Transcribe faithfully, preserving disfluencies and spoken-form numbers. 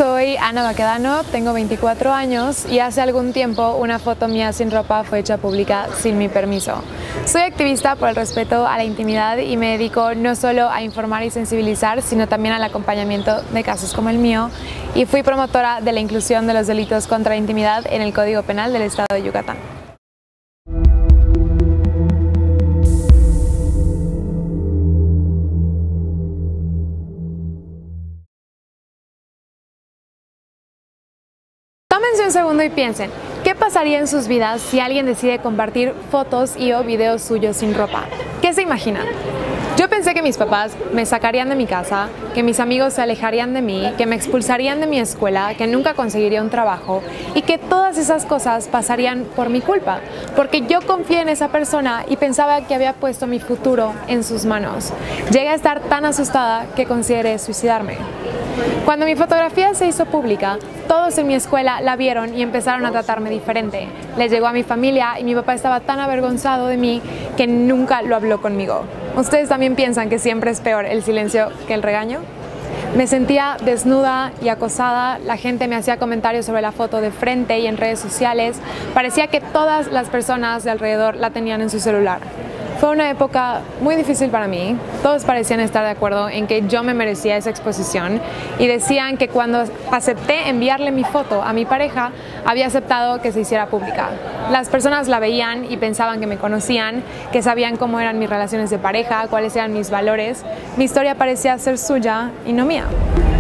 soy Ana Baquedano, tengo veinticuatro años y hace algún tiempo una foto mía sin ropa fue hecha pública sin mi permiso. Soy activista por el respeto a la intimidad y me dedico no solo a informar y sensibilizar, sino también al acompañamiento de casos como el mío, y fui promotora de la inclusión de los delitos contra la intimidad en el Código Penal del Estado de Yucatán. Tómense un segundo y piensen, ¿qué pasaría en sus vidas si alguien decide compartir fotos y o videos suyos sin ropa? ¿Qué se imaginan? Yo pensé que mis papás me sacarían de mi casa, que mis amigos se alejarían de mí, que me expulsarían de mi escuela, que nunca conseguiría un trabajo y que todas esas cosas pasarían por mi culpa, porque yo confié en esa persona y pensaba que había puesto mi futuro en sus manos. Llegué a estar tan asustada que consideré suicidarme. Cuando mi fotografía se hizo pública, todos en mi escuela la vieron y empezaron a tratarme diferente. Les llegó a mi familia y mi papá estaba tan avergonzado de mí que nunca lo habló conmigo. ¿Ustedes también piensan que siempre es peor el silencio que el regaño? Me sentía desnuda y acosada, la gente me hacía comentarios sobre la foto de frente y en redes sociales. Parecía que todas las personas de alrededor la tenían en su celular. Fue una época muy difícil para mí. Todos parecían estar de acuerdo en que yo me merecía esa exposición y decían que cuando acepté enviarle mi foto a mi pareja, había aceptado que se hiciera pública. Las personas la veían y pensaban que me conocían, que sabían cómo eran mis relaciones de pareja, cuáles eran mis valores. Mi historia parecía ser suya y no mía.